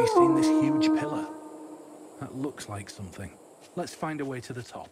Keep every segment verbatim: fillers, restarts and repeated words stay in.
you seen this huge pillar? That looks like something. Let's find a way to the top.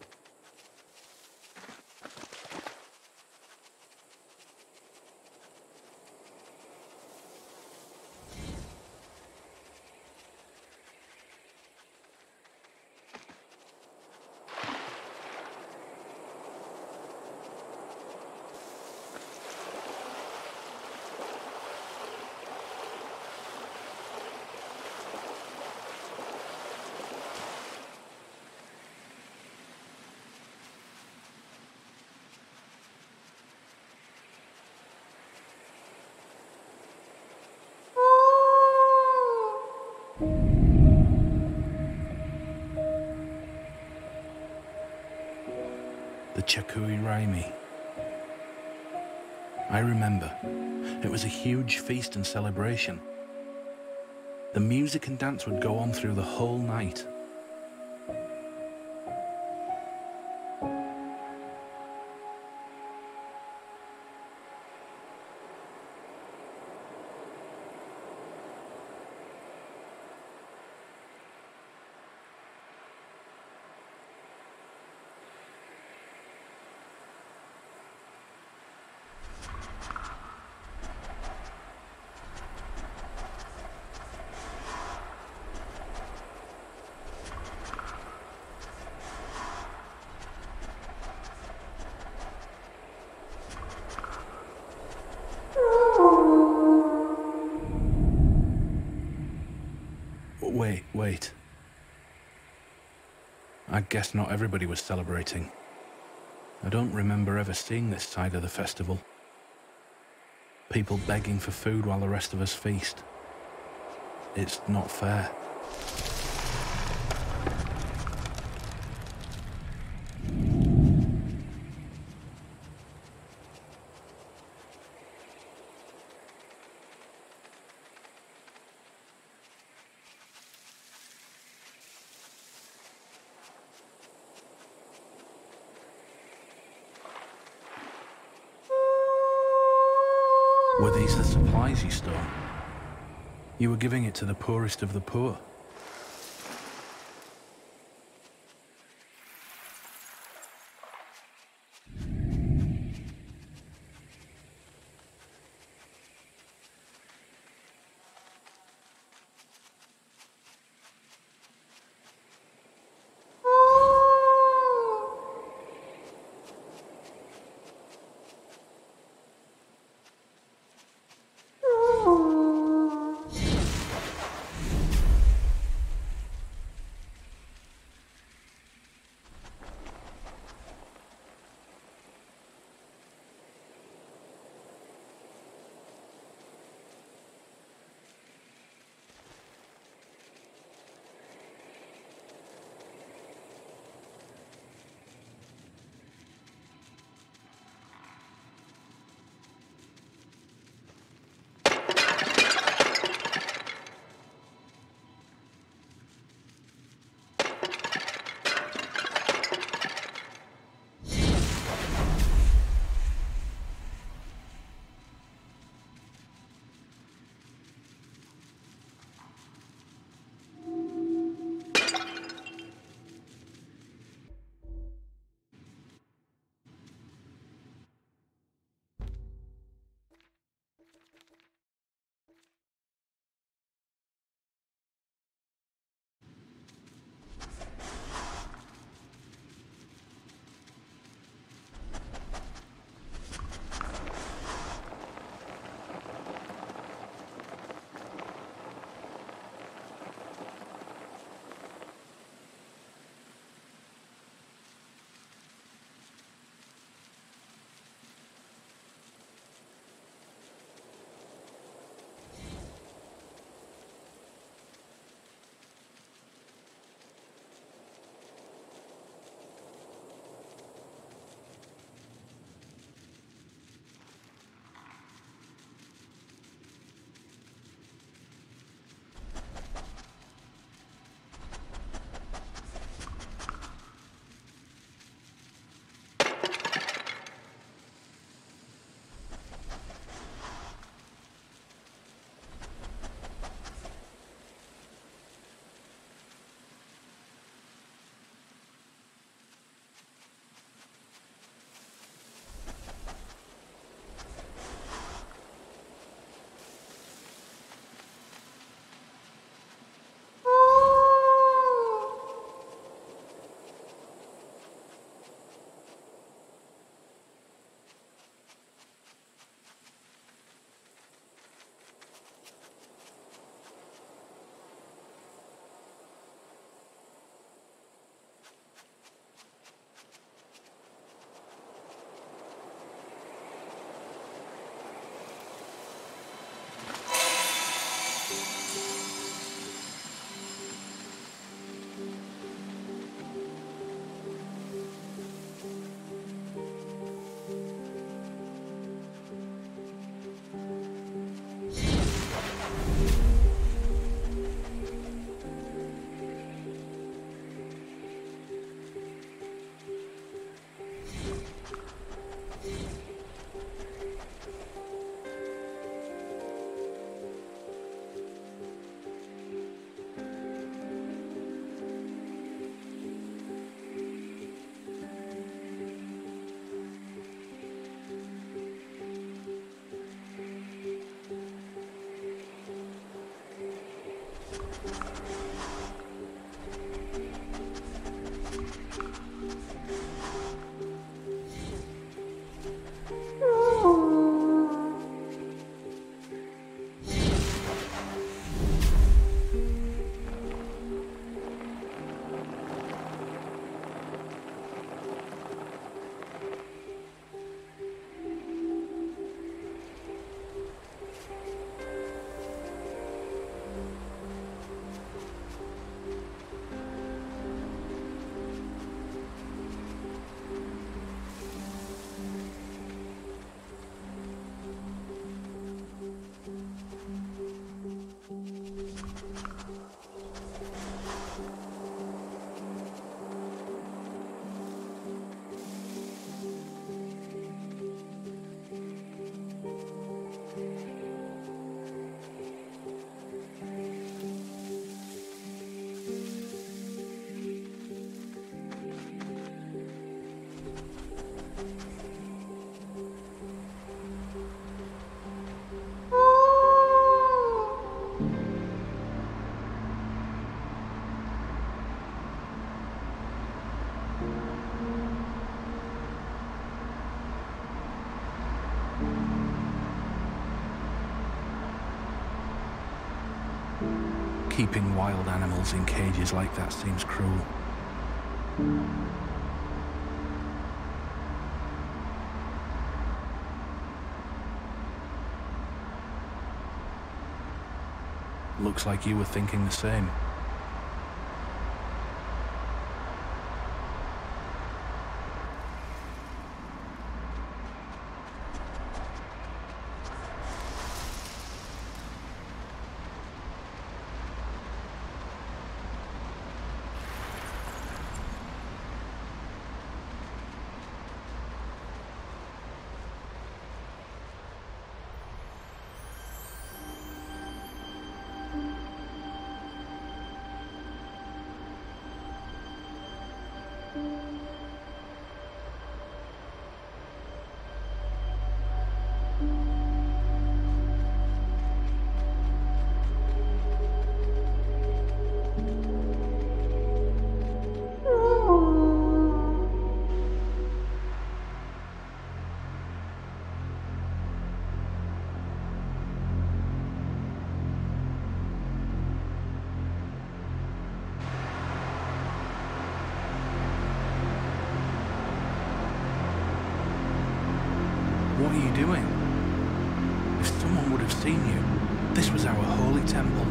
The Chakui Raimi. I remember. It was a huge feast and celebration. The music and dance would go on through the whole night. Wait, wait. I guess not everybody was celebrating. I don't remember ever seeing this side of the festival. People begging for food while the rest of us feast. It's not fair. Were these the supplies you stole? You were giving it to the poorest of the poor. Keeping wild animals in cages like that seems cruel. Looks like you were thinking the same. What are you doing? If someone would have seen you, this was our holy temple.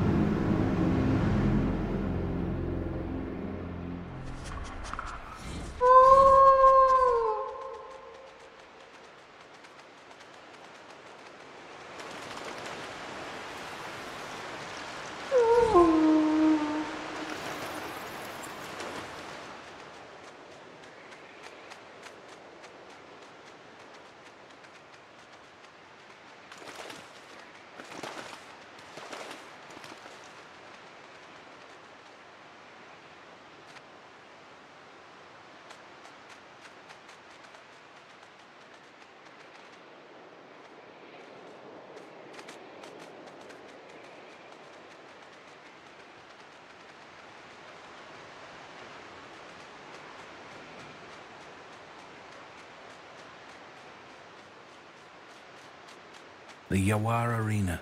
The Yawar Arena.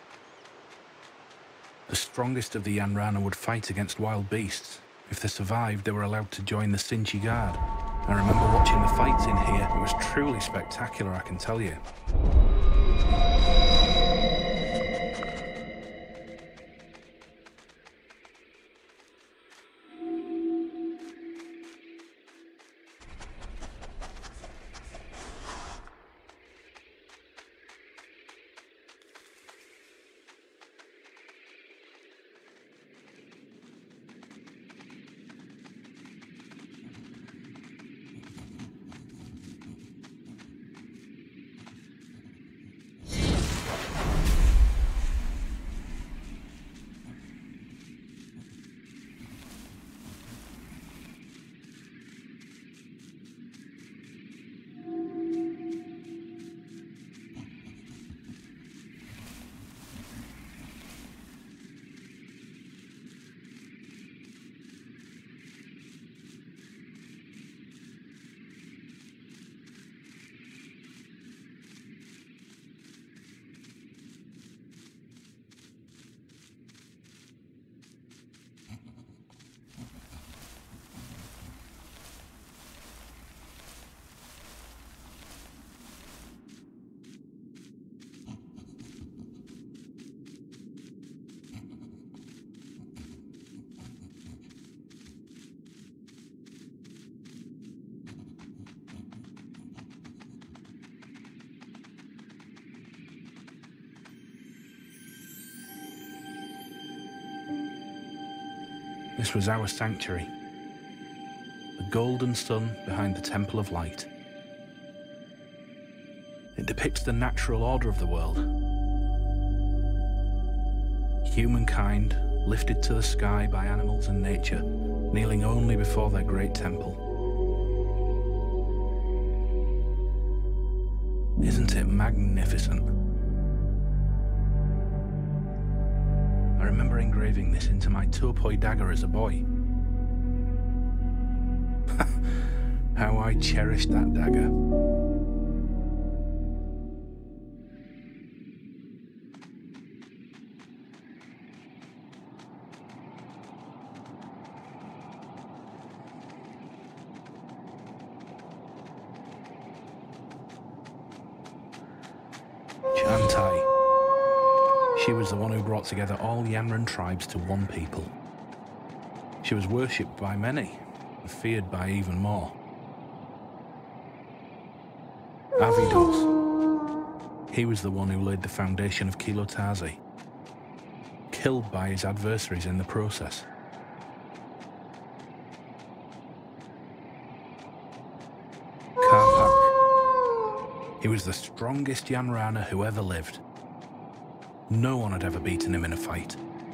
The strongest of the Yanrana would fight against wild beasts. If they survived, they were allowed to join the Sinchi Guard. I remember watching the fights in here. It was truly spectacular, I can tell you. This was our sanctuary. The golden sun behind the Temple of Light. It depicts the natural order of the world. Humankind lifted to the sky by animals and nature, kneeling only before their great temple. Isn't it magnificent? I remember engraving this into my Topoi dagger as a boy. How I cherished that dagger. Chantai. She was the one who brought together all Yanran tribes to one people. She was worshipped by many, and feared by even more. Avidos. He was the one who laid the foundation of Kilotazi, killed by his adversaries in the process. Karpak. He was the strongest Yanrana who ever lived. No one had ever beaten him in a fight.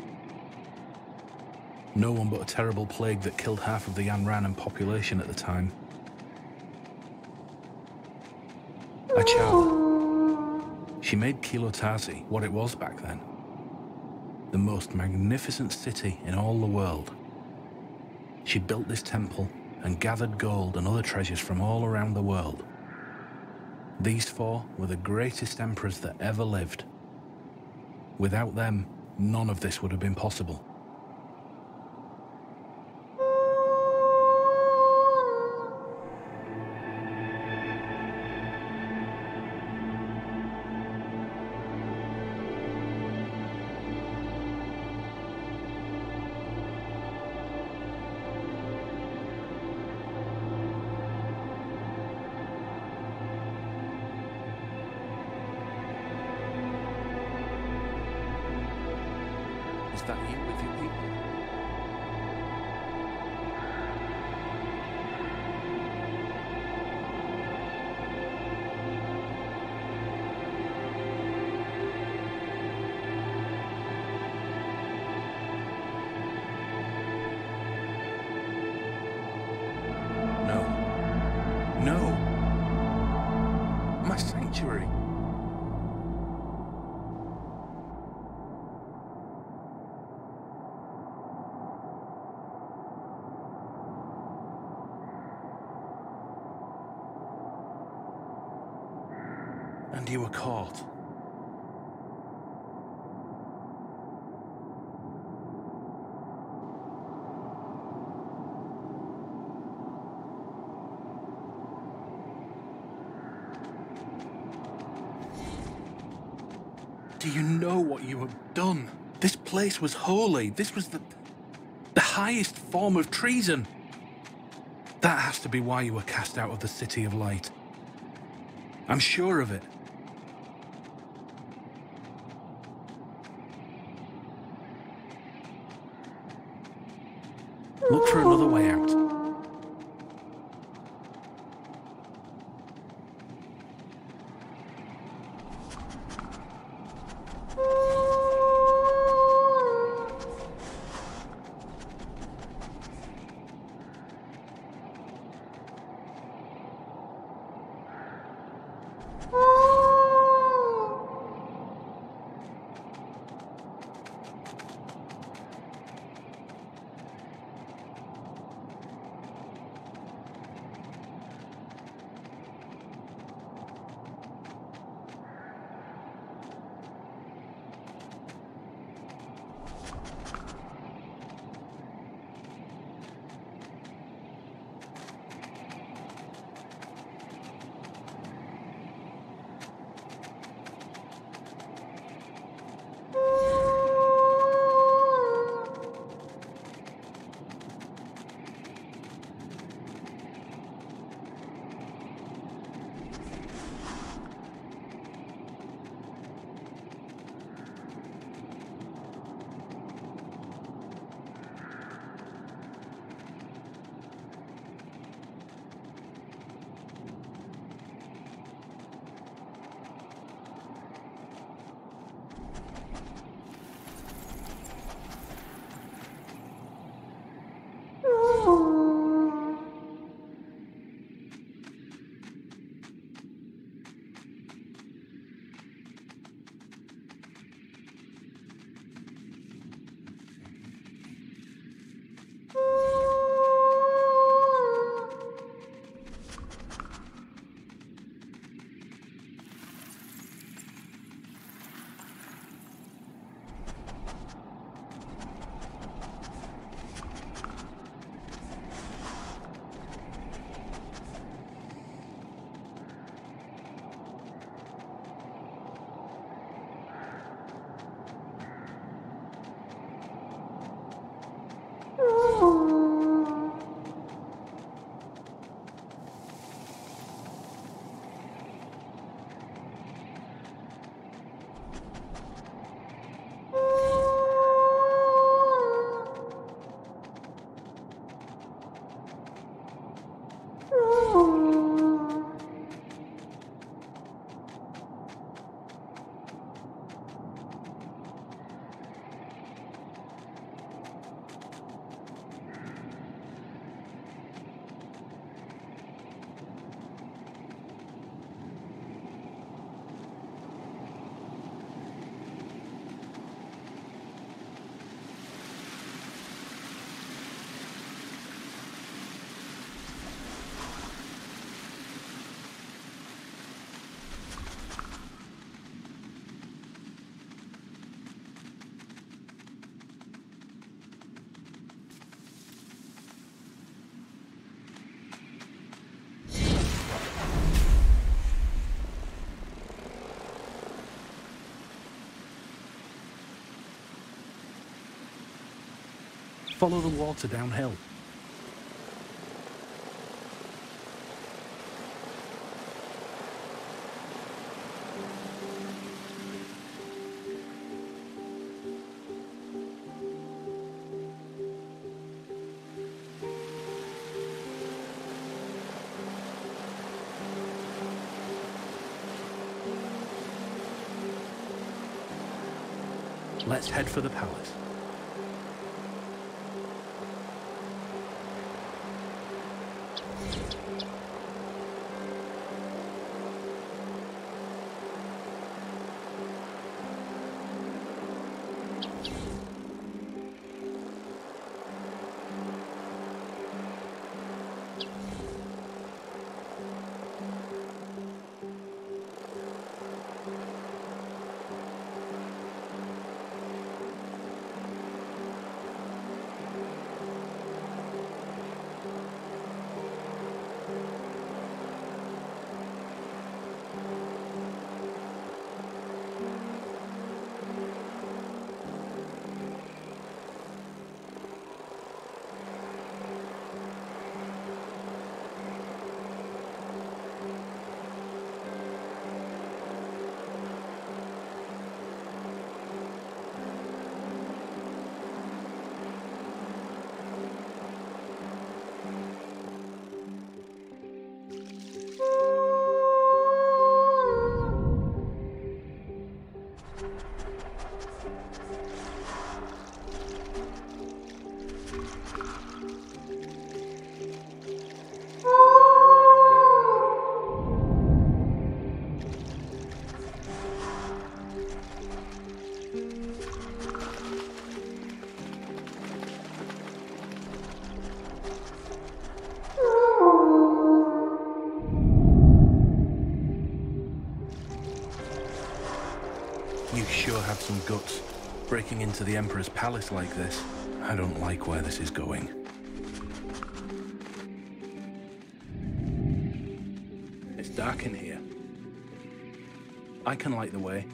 No one but a terrible plague that killed half of the Yanran population at the time. Achal. She made Kilotazi what it was back then. The most magnificent city in all the world. She built this temple and gathered gold and other treasures from all around the world. These four were the greatest emperors that ever lived. Without them, none of this would have been possible. Is that you with your people? No. No. My sanctuary. And you were caught. Do you know what you have done? This place was holy. This was the, the highest form of treason. That has to be why you were cast out of the City of Light. I'm sure of it. Look for another way out. Follow the water downhill. Let's head for the palace. You sure have some guts, breaking into the Emperor's palace like this. I don't like where this is going. It's dark in here. I can light the way.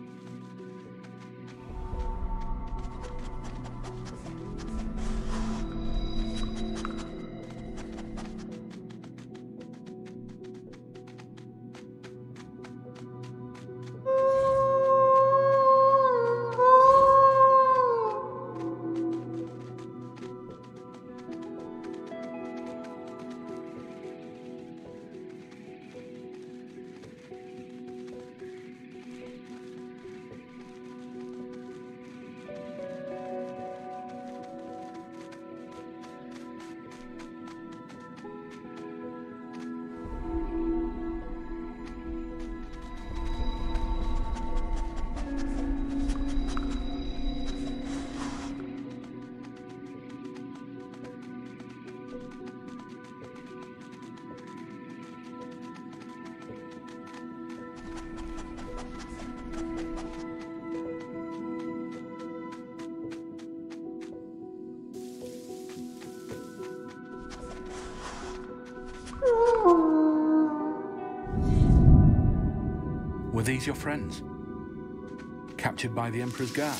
Were these your friends? Captured by the Emperor's guard?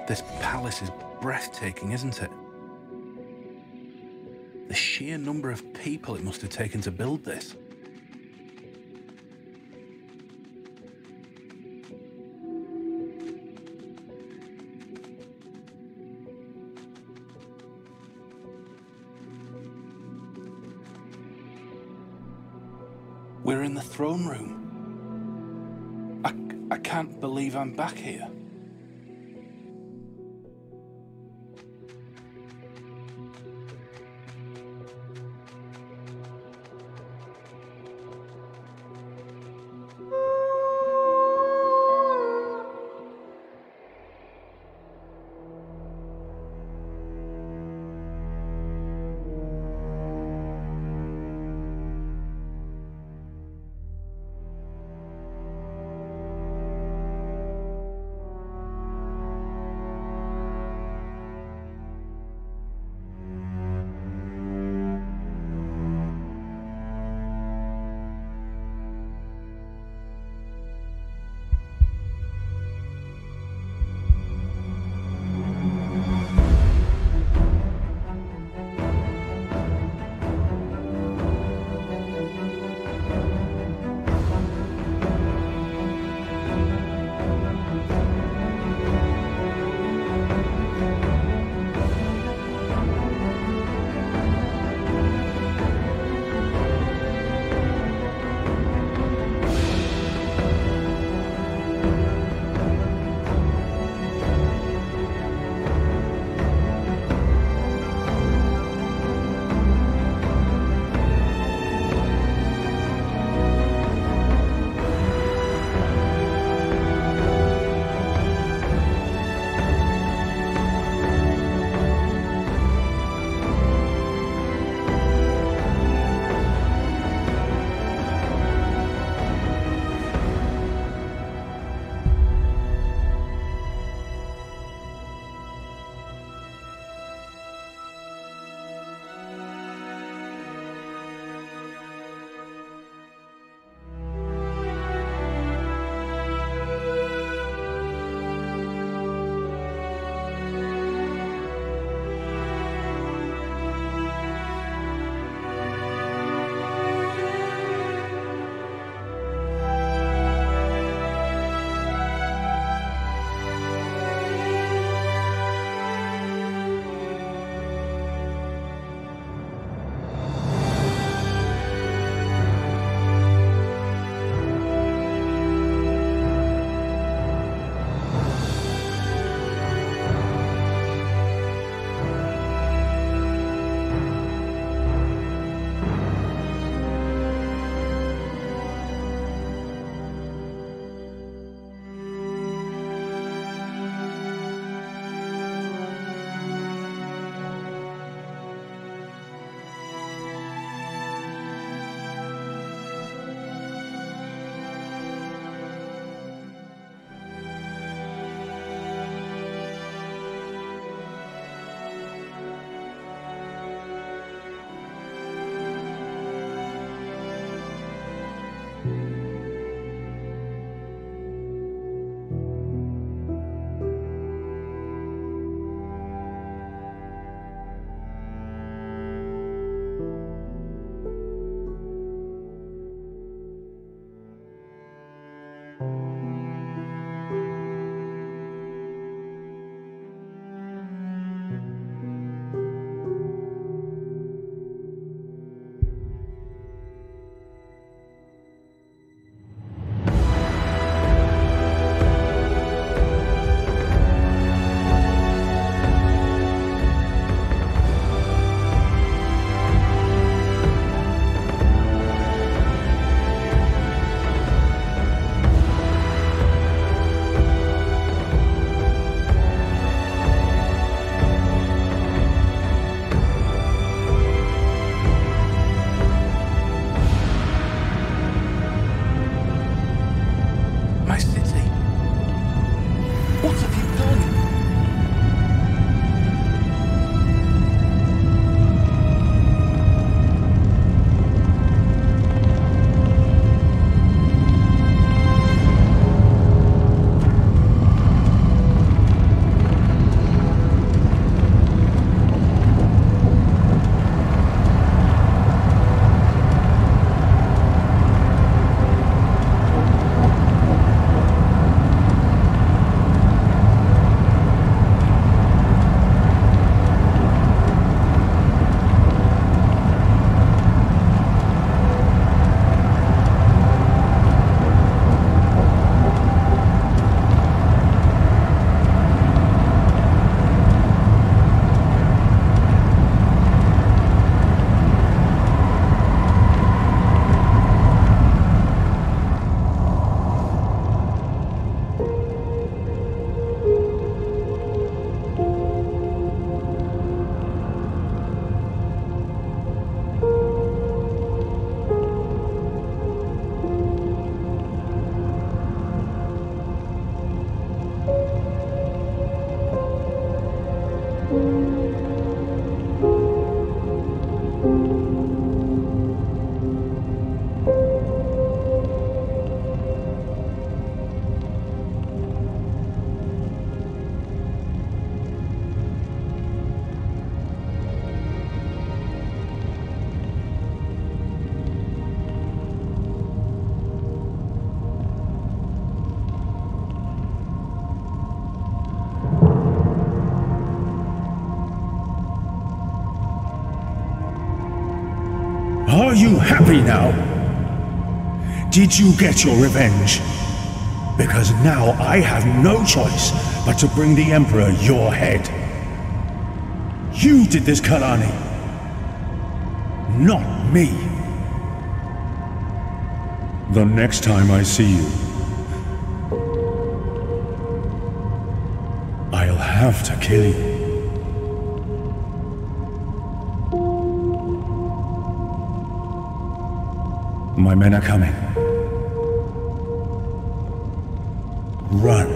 This palace is breathtaking, isn't it? The sheer number of people it must have taken to build this. We're in the throne room. I, I can't believe I'm back here. Are you happy now? Did you get your revenge? Because now I have no choice but to bring the Emperor your head. You did this, Kalani. Not me. The next time I see you, I'll have to kill you. My men are coming. Run.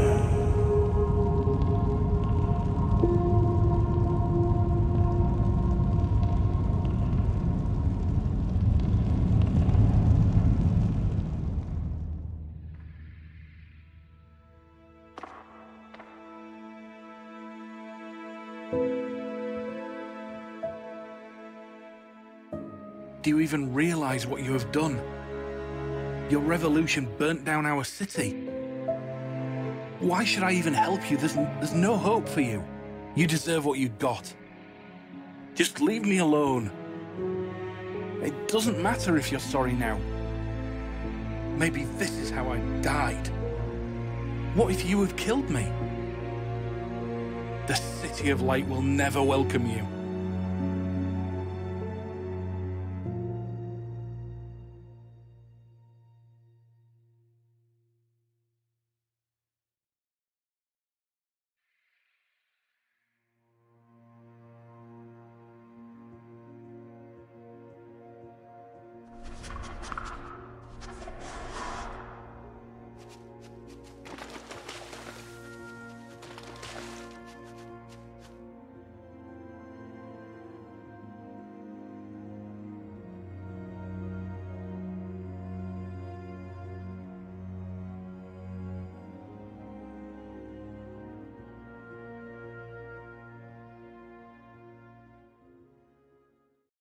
Do you even realize what you have done? Your revolution burnt down our city. Why should I even help you? There's, there's no hope for you. You deserve what you got. Just leave me alone. It doesn't matter if you're sorry now. Maybe this is how I died. What if you had killed me? The City of Light will never welcome you.